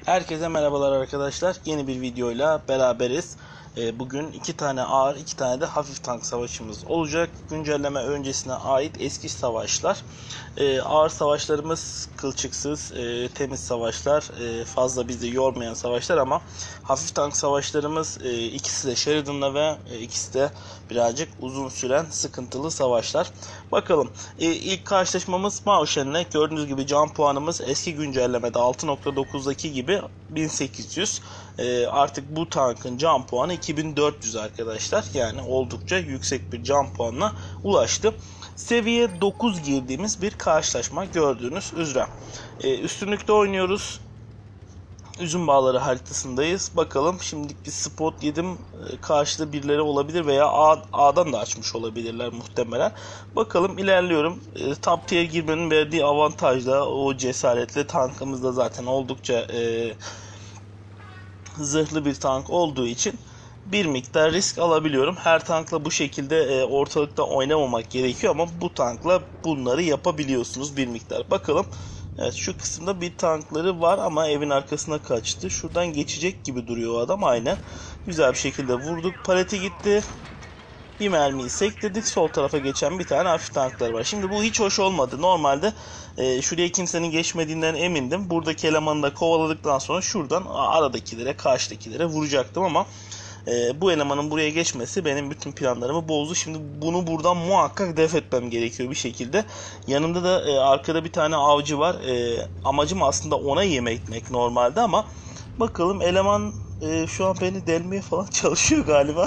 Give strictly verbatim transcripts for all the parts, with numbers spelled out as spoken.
Herkese merhabalar arkadaşlar. Yeni bir videoyla beraberiz. Bugün iki tane ağır, iki tane de hafif tank savaşımız olacak. Güncelleme öncesine ait eski savaşlar. Ağır savaşlarımız kılçıksız, temiz savaşlar, fazla bizi yormayan savaşlar ama hafif tank savaşlarımız ikisi de Sheridan'la ve ikisi de birazcık uzun süren sıkıntılı savaşlar. Bakalım. İlk karşılaşmamız Maoshen'le. Gördüğünüz gibi can puanımız eski güncellemede altı nokta dokuzdaki gibi bin sekiz yüz. Artık bu tankın can puanı iki bin dört yüz arkadaşlar. Yani oldukça yüksek bir can puanına ulaştı. Seviye dokuz girdiğimiz bir karşılaşma gördüğünüz üzere. Üstünlükte oynuyoruz. Üzüm bağları haritasındayız. Bakalım şimdilik bir spot yedim. Karşıda birileri olabilir veya A, A'dan da açmış olabilirler muhtemelen. Bakalım ilerliyorum. E, top tier girmenin verdiği avantajla o cesaretle tankımız da zaten oldukça e, zırhlı bir tank olduğu için bir miktar risk alabiliyorum. Her tankla bu şekilde e, ortalıkta oynamamak gerekiyor ama bu tankla bunları yapabiliyorsunuz bir miktar. Bakalım. Evet, şu kısımda bir tankları var ama evin arkasına kaçtı. Şuradan geçecek gibi duruyor o adam, aynen. Güzel bir şekilde vurduk. Paleti gitti. Bir mermiyi sektirdik. Sol tarafa geçen bir tane hafif tanklar var. Şimdi bu hiç hoş olmadı. Normalde e, şuraya kimsenin geçmediğinden emindim. Buradaki elemanı da kovaladıktan sonra şuradan aradakilere, karşıdakilere vuracaktım ama e, bu elemanın buraya geçmesi benim bütün planlarımı bozdu. Şimdi bunu buradan muhakkak def etmem gerekiyor bir şekilde. Yanımda da e, arkada bir tane avcı var. E, amacım aslında ona yem etmek normalde ama bakalım eleman e, şu an beni delmeye falan çalışıyor galiba.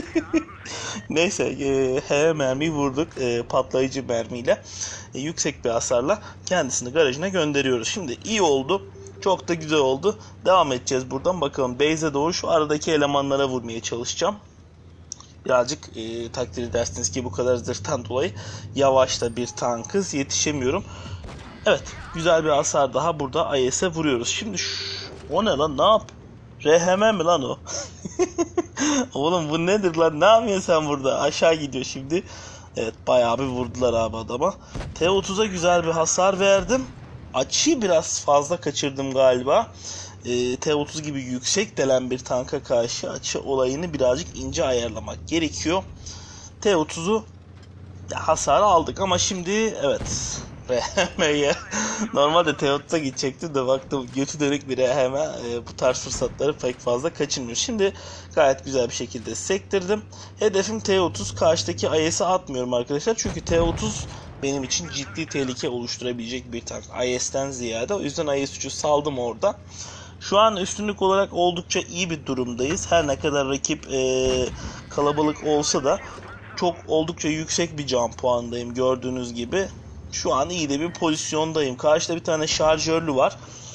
Neyse, e, H mermiyi vurduk e, patlayıcı mermiyle, e, yüksek bir hasarla kendisini garajına gönderiyoruz. Şimdi iyi oldu, çok da güzel oldu. Devam edeceğiz buradan. Bakalım base'e doğru şu aradaki elemanlara vurmaya çalışacağım. Birazcık e, takdir edersiniz ki bu kadar zırhtan dolayı yavaş da bir tankız, yetişemiyorum. Evet, güzel bir hasar daha burada I S'e vuruyoruz. Şimdi şu, o ne lan, ne yap? R H M mi lan o? Oğlum bu nedir lan? Ne yapıyorsun sen burada? Aşağı gidiyor şimdi. Evet, bayağı bir vurdular abi adama. T otuza güzel bir hasar verdim. Açıyı biraz fazla kaçırdım galiba. E, T otuz gibi yüksek delen bir tanka karşı açı olayını birazcık ince ayarlamak gerekiyor. T otuzu hasarı aldık ama şimdi evet R H M'ye normalde T otuza gidecekti de baktım götü dönük bir R H M, e, bu tarz fırsatları pek fazla kaçırmıyor. Şimdi gayet güzel bir şekilde sektirdim. Hedefim T otuz, karşıdaki I S'e atmıyorum arkadaşlar çünkü T otuz benim için ciddi tehlike oluşturabilecek bir tank I S'ten ziyade. O yüzden I S üçü saldım orada. Şu an üstünlük olarak oldukça iyi bir durumdayız. Her ne kadar rakip e, kalabalık olsa da çok oldukça yüksek bir can puandayım gördüğünüz gibi. Şu an iyi de bir pozisyondayım. Karşıda bir tane şarjörlü var.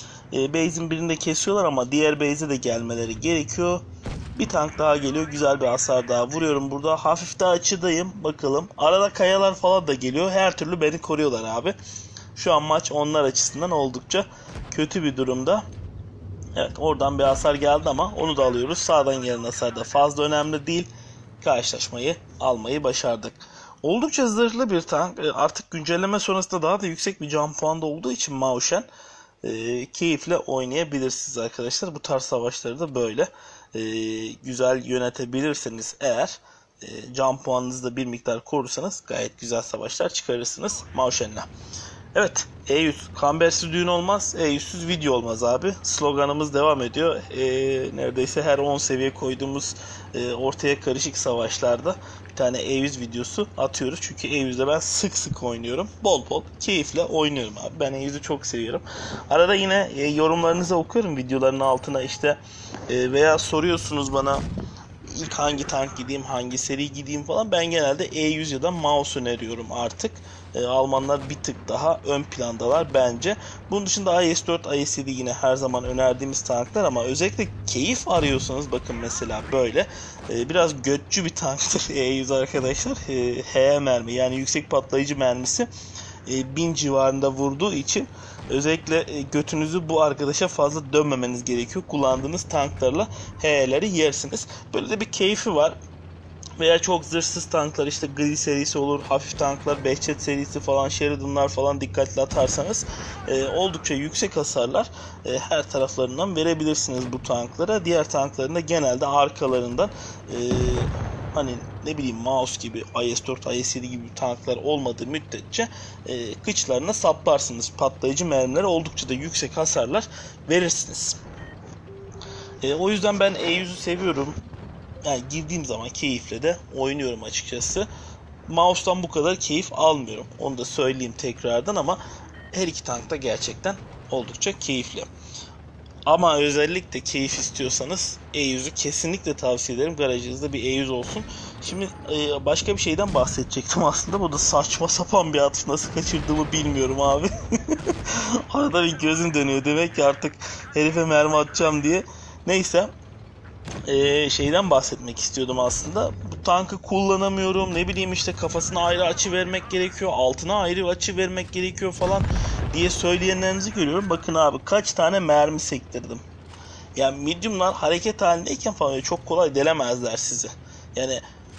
E, base'in birinde kesiyorlar ama diğer base'e de gelmeleri gerekiyor. Bir tank daha geliyor. Güzel bir hasar daha vuruyorum burada. Hafif de açıdayım. Bakalım. Arada kayalar falan da geliyor. Her türlü beni koruyorlar abi. Şu an maç onlar açısından oldukça kötü bir durumda. Evet, oradan bir hasar geldi ama onu da alıyoruz. Sağdan gelen hasar da fazla önemli değil. Karşılaşmayı almayı başardık. Oldukça zırhlı bir tank. Artık güncelleme sonrasında daha da yüksek bir can puanı olduğu için Maoshen e, keyifle oynayabilirsiniz arkadaşlar. Bu tarz savaşları da böyle e, güzel yönetebilirseniz eğer, e, can puanınızı da bir miktar korursanız gayet güzel savaşlar çıkarırsınız Maoshen'le. Evet, E yüz. Kambersiz düğün olmaz, E yüzsüz video olmaz abi. Sloganımız devam ediyor. E, neredeyse her on seviye koyduğumuz e, ortaya karışık savaşlarda bir tane E yüz videosu atıyoruz. Çünkü E yüzde ben sık sık oynuyorum. Bol bol keyifle oynuyorum abi. Ben E yüzü çok seviyorum. Arada yine e, yorumlarınızı okuyorum videoların altına işte e, veya soruyorsunuz bana ilk hangi tank gideyim, hangi seri gideyim falan. Ben genelde E yüz ya da mouse öneriyorum artık. E, Almanlar bir tık daha ön plandalar bence. Bunun dışında I S dört, I S yedi yine her zaman önerdiğimiz tanklar ama özellikle keyif arıyorsanız bakın mesela böyle. E, biraz götçü bir tanktır E yüz arkadaşlar. E, H mermi yani yüksek patlayıcı mermisi e, bin civarında vurduğu için özellikle götünüzü bu arkadaşa fazla dönmemeniz gerekiyor. Kullandığınız tanklarla H'leri yersiniz. Böyle de bir keyfi var. Veya çok zırhsız tanklar, işte Gri serisi olur, hafif tanklar, Behçet serisi falan, Sheridan'lar falan dikkatli atarsanız e, oldukça yüksek hasarlar e, her taraflarından verebilirsiniz bu tanklara. Diğer tankların da genelde arkalarından e, hani ne bileyim Maus gibi, I S dört, I S yedi gibi tanklar olmadığı müddetçe e, kıçlarına saplarsınız. Patlayıcı mermileri oldukça da yüksek hasarlar verirsiniz. E, o yüzden ben E yüz'ü seviyorum. Yani girdiğim zaman keyifle de oynuyorum açıkçası. Mouse'dan bu kadar keyif almıyorum. Onu da söyleyeyim tekrardan ama her iki tank da gerçekten oldukça keyifli. Ama özellikle keyif istiyorsanız E yüz'ü kesinlikle tavsiye ederim. Garajınızda bir E yüz olsun. Şimdi başka bir şeyden bahsedecektim aslında. Bu da saçma sapan bir atış. Nasıl kaçırdığımı bilmiyorum abi. Arada bir gözüm dönüyor. Demek ki artık herife mermi atacağım diye. Neyse. Ee, şeyden bahsetmek istiyordum aslında. Bu tankı kullanamıyorum. Ne bileyim işte kafasına ayrı açı vermek gerekiyor. Altına ayrı açı vermek gerekiyor falan diye söyleyenlerinizi görüyorum. Bakın abi kaç tane mermi sektirdim. Yani mediumlar hareket halindeyken falan çok kolay delemezler sizi. Yani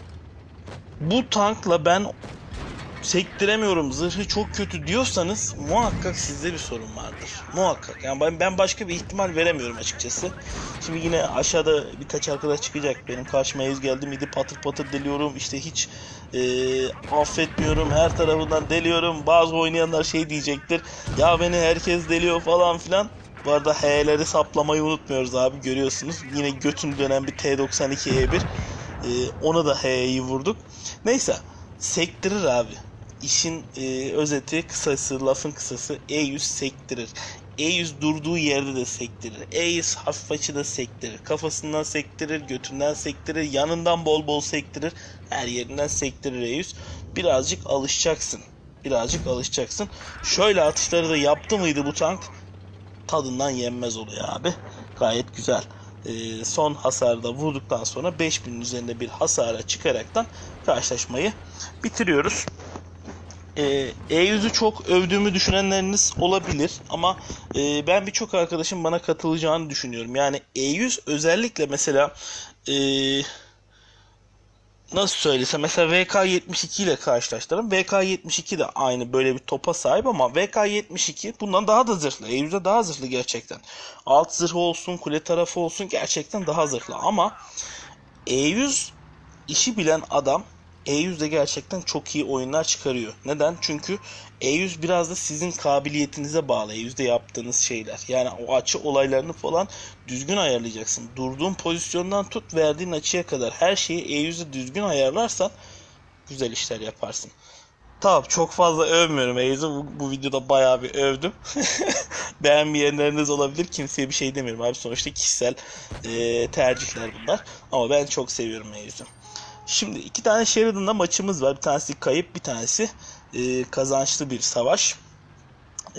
bu tankla ben sektiremiyorum, zırhı çok kötü diyorsanız muhakkak sizde bir sorun vardır. Muhakkak. Yani ben, ben başka bir ihtimal veremiyorum açıkçası. Şimdi yine aşağıda birkaç arkadaş çıkacak. Benim karşıma yüz geldi miydi patır patır deliyorum. İşte hiç e, affetmiyorum. Her tarafından deliyorum. Bazı oynayanlar şey diyecektir. Ya beni herkes deliyor falan filan. Bu arada H'leri saplamayı unutmuyoruz abi, görüyorsunuz. Yine götün dönen bir T doksan iki E bir. E, ona da H'yi vurduk. Neyse. Sektirir abi. İşin e, özeti, kısası, lafın kısası E yüz sektirir. E yüz durduğu yerde de sektirir. E yüz hafif açıda sektirir. Kafasından sektirir, götünden sektirir, yanından bol bol sektirir. Her yerinden sektirir E yüz. Birazcık alışacaksın. Birazcık alışacaksın. Şöyle atışları da yaptı mıydı bu tank? Tadından yenmez oluyor abi. Gayet güzel. Ee, son hasarda vurduktan sonra beş binin üzerinde bir hasara çıkaraktan karşılaşmayı bitiriyoruz. Ee, E yüz'ü çok övdüğümü düşünenleriniz olabilir ama e, ben birçok arkadaşım bana katılacağını düşünüyorum. Yani E yüz özellikle mesela e, nasıl söylesem, mesela V K yetmiş iki ile karşılaştıralım. V K yetmiş iki de aynı böyle bir topa sahip ama V K yetmiş iki bundan daha da zırhlı. E yüz'e daha zırhlı gerçekten. Alt zırhı olsun, kule tarafı olsun gerçekten daha zırhlı ama E yüz işi bilen adam E yüz'de gerçekten çok iyi oyunlar çıkarıyor. Neden? Çünkü E yüz biraz da sizin kabiliyetinize bağlı. E yüz'de yaptığınız şeyler. Yani o açı olaylarını falan düzgün ayarlayacaksın. Durduğun pozisyondan tut verdiğin açıya kadar her şeyi E yüz'de düzgün ayarlarsan güzel işler yaparsın. Tamam, çok fazla övmüyorum E yüz'ü. Bu, bu videoda bayağı bir övdüm. Beğenmeyenleriniz olabilir. Kimseye bir şey demiyorum abi. Sonuçta kişisel e, tercihler bunlar. Ama ben çok seviyorum E yüz'ü. Şimdi iki tane Sheridan'da maçımız var. Bir tanesi kayıp, bir tanesi e, kazançlı bir savaş. E,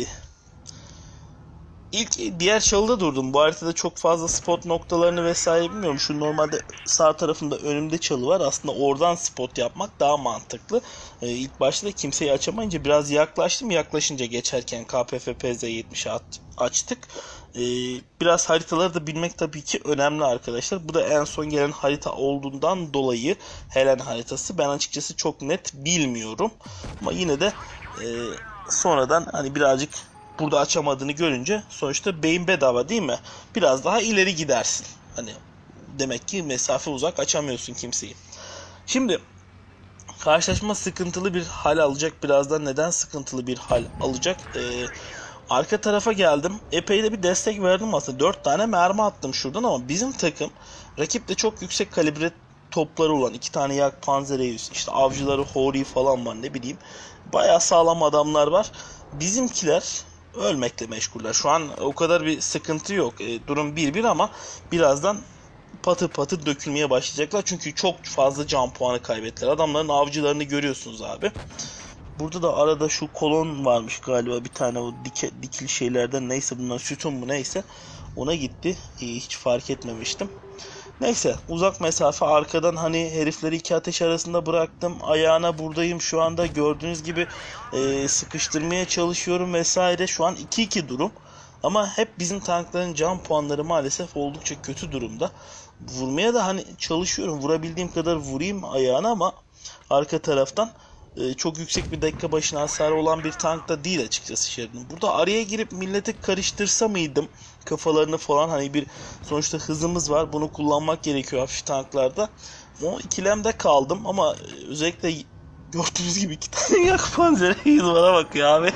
ilk diğer çalıda durdum. Bu haritada çok fazla spot noktalarını vesaire bilmiyorum. Şu normalde sağ tarafında önümde çalı var. Aslında oradan spot yapmak daha mantıklı. E, ilk başta da kimseyi açamayınca biraz yaklaştım. Yaklaşınca geçerken K P F P Z yetmiş'i açtık. Ee, biraz haritaları da bilmek tabii ki önemli arkadaşlar. Bu da en son gelen harita olduğundan dolayı Helen haritası. Ben açıkçası çok net bilmiyorum. Ama yine de e, sonradan hani birazcık burada açamadığını görünce sonuçta beyin bedava değil mi? Biraz daha ileri gidersin. Hani demek ki mesafe uzak, açamıyorsun kimseyi. Şimdi karşılaşma sıkıntılı bir hal alacak. Birazdan neden sıkıntılı bir hal alacak? Eee Arka tarafa geldim. Epey de bir destek verdim aslında. dört tane mermi attım şuradan ama bizim takım rakipte çok yüksek kalibre topları olan iki tane Yak Panzereyüz, işte avcıları Hori falan var, ne bileyim. Bayağı sağlam adamlar var. Bizimkiler ölmekle meşguller. Şu an o kadar bir sıkıntı yok. E, durum bir bir ama birazdan patır patır dökülmeye başlayacaklar. Çünkü çok fazla can puanı kaybettiler. Adamların avcılarını görüyorsunuz abi. Burada da arada şu kolon varmış galiba, bir tane o dike, dikili şeylerden, neyse bunlar sütun mu neyse, ona gitti. İyi, hiç fark etmemiştim. Neyse, uzak mesafe arkadan hani herifleri iki ateş arasında bıraktım. Ayağına buradayım şu anda, gördüğünüz gibi e, sıkıştırmaya çalışıyorum vesaire. Şu an iki iki durum. Ama hep bizim tankların can puanları maalesef oldukça kötü durumda. Vurmaya da hani çalışıyorum. Vurabildiğim kadar vurayım ayağına ama arka taraftan e, çok yüksek bir dakika başına hasarı olan bir tank da değil açıkçası Sheridan. Burada araya girip milleti karıştırsa mıydım kafalarını falan, hani bir sonuçta hızımız var. Bunu kullanmak gerekiyor hafif tanklarda. O ikilemde kaldım ama özellikle gördüğünüz gibi iki tane yak panzeri duvara bakıyor abi.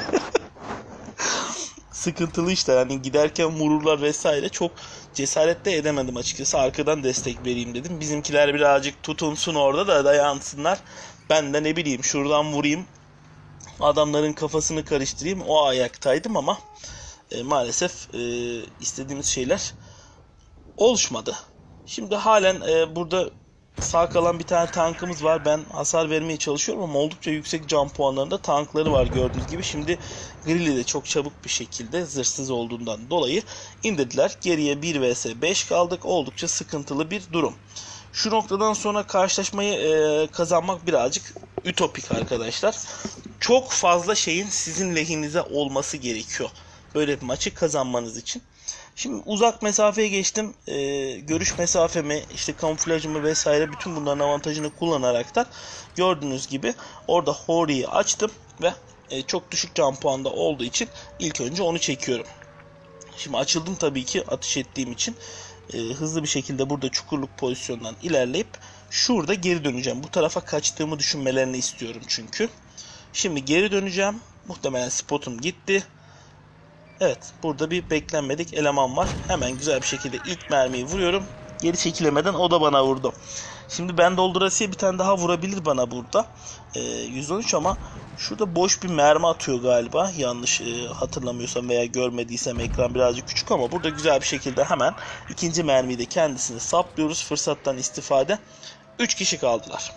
Sıkıntılı işte, yani giderken vururlar vesaire, çok cesaretle edemedim açıkçası. Arkadan destek vereyim dedim. Bizimkiler birazcık tutunsun orada da dayansınlar. Ben de ne bileyim şuradan vurayım, adamların kafasını karıştırayım, o ayaktaydım ama e, maalesef e, istediğimiz şeyler oluşmadı. Şimdi halen e, burada sağ kalan bir tane tankımız var. Ben hasar vermeye çalışıyorum ama oldukça yüksek can puanlarında tankları var gördüğünüz gibi. Şimdi Grilli de çok çabuk bir şekilde zırhsız olduğundan dolayı indirdiler. Geriye bir vs beş kaldık. Oldukça sıkıntılı bir durum. Şu noktadan sonra karşılaşmayı e, kazanmak birazcık ütopik arkadaşlar. Çok fazla şeyin sizin lehinize olması gerekiyor böyle bir maçı kazanmanız için. Şimdi uzak mesafeye geçtim. Ee, görüş mesafemi, işte kamuflajımı vesaire, bütün bunların avantajını kullanaraktan gördüğünüz gibi orada Hori'yi açtım ve e, çok düşük can puanda olduğu için ilk önce onu çekiyorum. Şimdi açıldım tabii ki atış ettiğim için. E, hızlı bir şekilde burada çukurluk pozisyondan ilerleyip şurada geri döneceğim. Bu tarafa kaçtığımı düşünmelerini istiyorum çünkü. Şimdi geri döneceğim. Muhtemelen spotum gitti. Evet, burada bir beklenmedik eleman var. Hemen güzel bir şekilde ilk mermiyi vuruyorum. Geri çekilemeden o da bana vurdu. Şimdi ben doldurasıya bir tane daha vurabilir bana burada. Ee, yüz on üç ama şurada boş bir mermi atıyor galiba. Yanlış e, hatırlamıyorsam veya görmediysem, ekran birazcık küçük ama burada güzel bir şekilde hemen ikinci mermiyi de kendisini saplıyoruz. Fırsattan istifade. üç kişi kaldılar.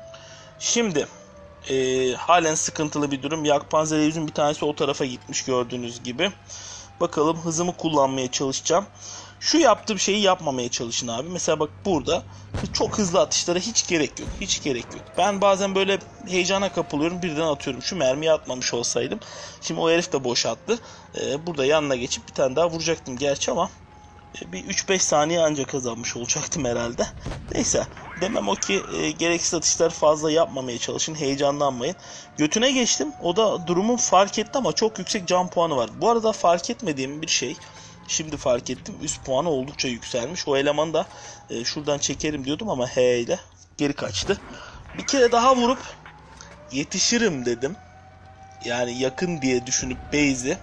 Şimdi e, halen sıkıntılı bir durum. Yakpanzer'in bir tanesi o tarafa gitmiş gördüğünüz gibi. Bakalım, hızımı kullanmaya çalışacağım. Şu yaptığım şeyi yapmamaya çalışın abi. Mesela bak, burada çok hızlı atışlara hiç gerek yok. Hiç gerek yok. Ben bazen böyle heyecana kapılıyorum, birden atıyorum. Şu mermiyi atmamış olsaydım. Şimdi o herif de boş attı. Ee, burada yanına geçip bir tane daha vuracaktım gerçi ama bir üç beş saniye ancak kazanmış olacaktım herhalde. Neyse, demem o ki e, gereksiz atışlar fazla yapmamaya çalışın, heyecanlanmayın. Götüne geçtim, o da durumun fark etti ama çok yüksek can puanı var. Bu arada fark etmediğim bir şey, şimdi fark ettim, üst puanı oldukça yükselmiş. O elemanı da e, şuradan çekerim diyordum ama H ile geri kaçtı. Bir kere daha vurup yetişirim dedim. Yani yakın diye düşünüp base'i,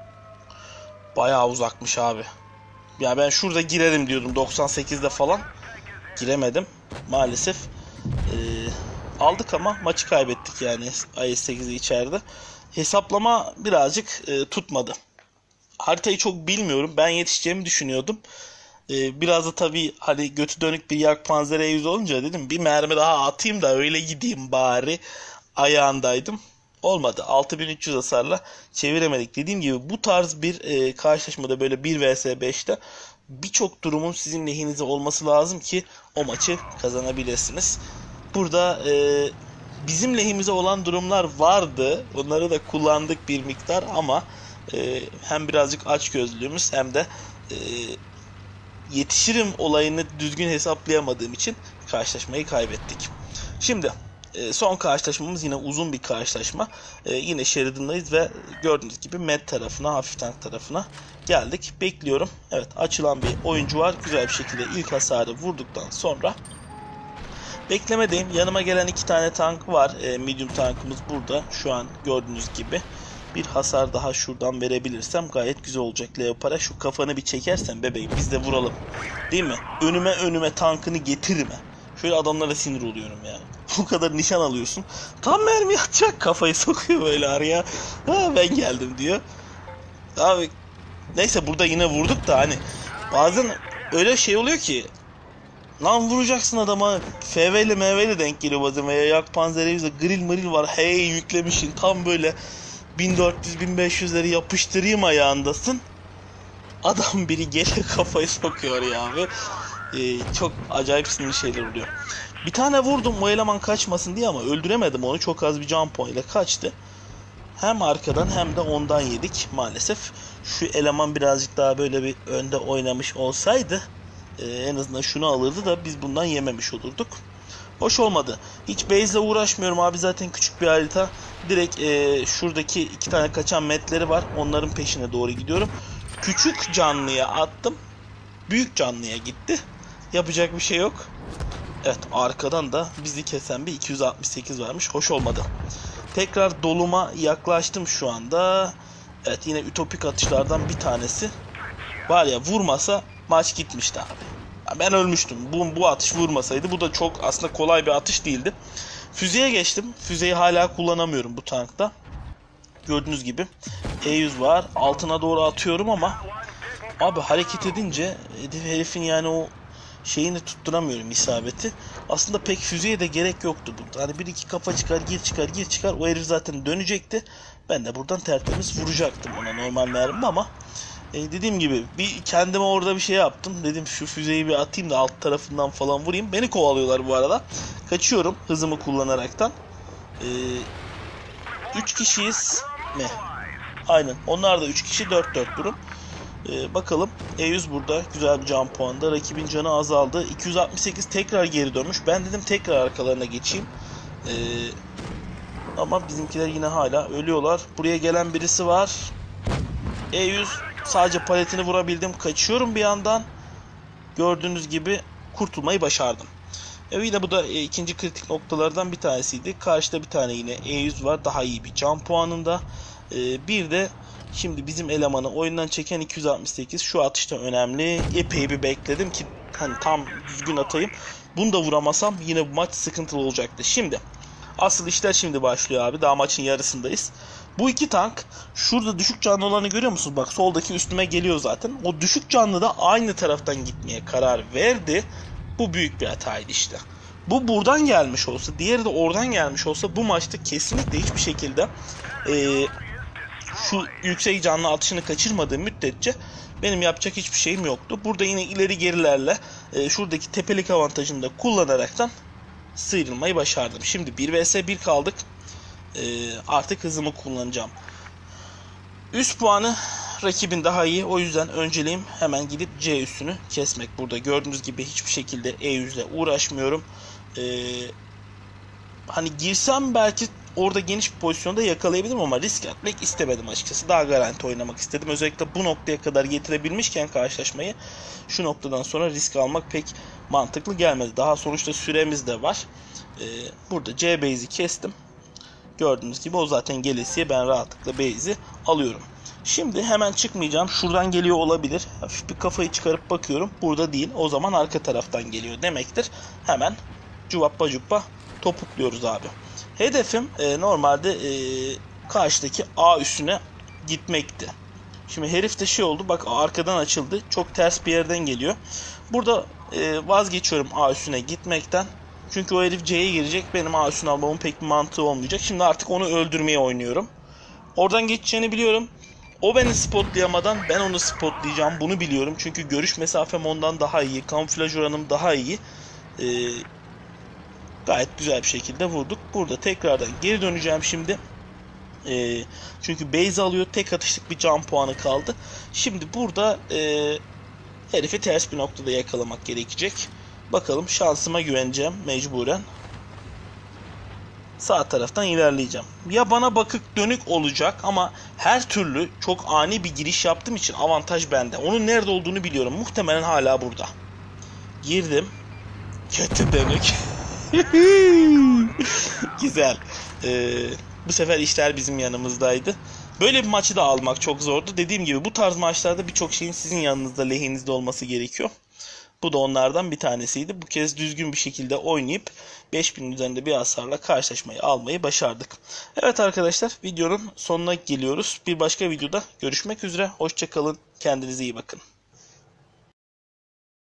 bayağı uzakmış abi. Ya ben şurada girerim diyordum doksan sekizde falan. Giremedim. Maalesef ee, aldık ama maçı kaybettik yani I S sekizi içeride. Hesaplama birazcık e, tutmadı. Haritayı çok bilmiyorum. Ben yetişeceğimi düşünüyordum. E, biraz da tabii hani götü dönük bir Yakpanzer'e yüz olunca dedim bir mermi daha atayım da öyle gideyim bari ayağındaydım. Olmadı. altı bin üç yüz hasarla çeviremedik. Dediğim gibi bu tarz bir e, karşılaşmada, böyle bir vs beşte birçok durumun sizin lehinize olması lazım ki o maçı kazanabilirsiniz. Burada e, bizim lehimize olan durumlar vardı. Onları da kullandık bir miktar ama e, hem birazcık açgözlülüğümüz hem de e, yetişirim olayını düzgün hesaplayamadığım için karşılaşmayı kaybettik. Şimdi son karşılaşmamız yine uzun bir karşılaşma. Ee, yine Sheridan'dayız ve gördüğünüz gibi med tarafına, hafif tank tarafına geldik. Bekliyorum. Evet, açılan bir oyuncu var. Güzel bir şekilde ilk hasarı vurduktan sonra beklemedeyim. Yanıma gelen iki tane tank var. Ee, medium tankımız burada. Şu an gördüğünüz gibi. Bir hasar daha şuradan verebilirsem gayet güzel olacak. Leopard'a şu kafanı bir çekersen bebeğim biz de vuralım. Değil mi? Önüme önüme tankını getirme. Şöyle adamlara sinir oluyorum ya. Bu kadar nişan alıyorsun. Tam mermi atacak, kafayı sokuyor böyle araya. Ha, ben geldim diyor. Abi neyse, burada yine vurduk da hani bazen öyle şey oluyor ki lan vuracaksın adama, F V ile M V ile denk geliyor bazen veya Yakpanzer'e grill mıril var, hey yüklemişsin tam böyle bin dört yüz bin beş yüzleri yapıştırayım ayağındasın. Adam biri geliyor kafayı sokuyor ya abi. Ee, çok acayip sinirli şeyler oluyor. Bir tane vurdum o eleman kaçmasın diye ama öldüremedim onu. Çok az bir can puanıyla kaçtı. hem arkadan hem de ondan yedik maalesef. Şu eleman birazcık daha böyle bir önde oynamış olsaydı e, en azından şunu alırdı da biz bundan yememiş olurduk. Hoş olmadı. Hiç base'le uğraşmıyorum abi, zaten küçük bir harita. Direkt e, şuradaki iki tane kaçan metleri var. Onların peşine doğru gidiyorum. Küçük canlıya attım. Büyük canlıya gitti. Yapacak bir şey yok. Evet, arkadan da bizi kesen bir iki yüz altmış sekiz varmış. Hoş olmadı. Tekrar doluma yaklaştım şu anda. Evet, yine ütopik atışlardan bir tanesi. Var ya, vurmasa maç gitmişti abi. Ben ölmüştüm. Bu, bu atış vurmasaydı. Bu da çok aslında kolay bir atış değildi. Füzeye geçtim. Füzeyi hala kullanamıyorum bu tankta. Gördüğünüz gibi E yüz var. Altına doğru atıyorum ama abi hareket edince herifin yani o şeyini tutturamıyorum, isabeti. Aslında pek füzeye de gerek yoktu burada. Hani bir iki kafa çıkar, gir çıkar, gir çıkar. O herif zaten dönecekti. Ben de buradan tertemiz vuracaktım ona normal mermi ama e, dediğim gibi bir kendime orada bir şey yaptım. Dedim şu füzeyi bir atayım da alt tarafından falan vurayım. Beni kovalıyorlar bu arada. Kaçıyorum hızımı kullanaraktan. üç kişiyiz mi? Aynen. Onlar da üç kişi, dört dört durum. Ee, bakalım. E yüz burada. Güzel bir can puanda. Rakibin canı azaldı. iki yüz altmış sekiz tekrar geri dönmüş. Ben dedim tekrar arkalarına geçeyim. Ee, ama bizimkiler yine hala ölüyorlar. Buraya gelen birisi var. E yüz sadece paletini vurabildim. Kaçıyorum bir yandan. Gördüğünüz gibi kurtulmayı başardım. E yine bu da e, ikinci kritik noktalardan bir tanesiydi. Karşıda bir tane yine E yüz var. Daha iyi bir can puanında. E, bir de şimdi bizim elemanı oyundan çeken iki yüz altmış sekiz. Şu atışta önemli. Epey bir bekledim ki hani tam düzgün atayım. Bunu da vuramasam yine bu maç sıkıntılı olacaktı. Şimdi asıl işler şimdi başlıyor abi. Daha maçın yarısındayız. Bu iki tank, şurada düşük canlı olanı görüyor musunuz? Bak soldaki üstüme geliyor zaten. O düşük canlı da aynı taraftan gitmeye karar verdi. Bu büyük bir hataydı işte. Bu buradan gelmiş olsa, diğeri de oradan gelmiş olsa bu maçta kesinlikle hiçbir şekilde e, şu yüksek canlı atışını kaçırmadığım müddetçe benim yapacak hiçbir şeyim yoktu. Burada yine ileri gerilerle e, şuradaki tepelik avantajını da kullanaraktan sıyrılmayı başardım. Şimdi bir vs bir kaldık. E, artık hızımı kullanacağım. Üst puanı rakibin daha iyi. O yüzden önceliğim hemen gidip C üstünü kesmek. Burada gördüğünüz gibi hiçbir şekilde E yüzle uğraşmıyorum. Ee, hani girsem belki orada geniş bir pozisyonda yakalayabilirim ama risk etmek istemedim açıkçası. Daha garanti oynamak istedim. Özellikle bu noktaya kadar getirebilmişken karşılaşmayı, şu noktadan sonra risk almak pek mantıklı gelmedi. Daha sonuçta süremiz de var. Ee, burada C base'i kestim. Gördüğünüz gibi o zaten gelesiye, ben rahatlıkla base'i alıyorum. Şimdi hemen çıkmayacağım. Şuradan geliyor olabilir. Hafif bir kafayı çıkarıp bakıyorum. Burada değil. O zaman arka taraftan geliyor demektir. Hemen cuvappa cuppa topukluyoruz abi. Hedefim e, normalde e, karşıdaki A üstüne gitmekti. Şimdi herif de şey oldu. Bak arkadan açıldı. Çok ters bir yerden geliyor. Burada e, vazgeçiyorum A üstüne gitmekten. Çünkü o herif C'ye girecek. Benim A üstüne almamın pek bir mantığı olmayacak. Şimdi artık onu öldürmeye oynuyorum. Oradan geçeceğini biliyorum. O beni spotlayamadan ben onu spotlayacağım. Bunu biliyorum. Çünkü görüş mesafem ondan daha iyi. Kamuflaj oranım daha iyi. Ee, gayet güzel bir şekilde vurduk. Burada tekrardan geri döneceğim şimdi. Ee, çünkü base alıyor. Tek atışlık bir can puanı kaldı. Şimdi burada e, herifi ters bir noktada yakalamak gerekecek. Bakalım, şansıma güveneceğim mecburen. Sağ taraftan ilerleyeceğim. Ya bana bakık dönük olacak ama her türlü çok ani bir giriş yaptığım için avantaj bende. Onun nerede olduğunu biliyorum. Muhtemelen hala burada. Girdim. Kötü dönük. Güzel. Ee, bu sefer işler bizim yanımızdaydı. Böyle bir maçı da almak çok zordu. Dediğim gibi bu tarz maçlarda birçok şeyin sizin yanınızda, lehinizde olması gerekiyor. Bu da onlardan bir tanesiydi. Bu kez düzgün bir şekilde oynayıp beş binin üzerinde bir hasarla karşılaşmayı almayı başardık. Evet arkadaşlar, videonun sonuna geliyoruz. Bir başka videoda görüşmek üzere. Hoşça kalın. Kendinize iyi bakın.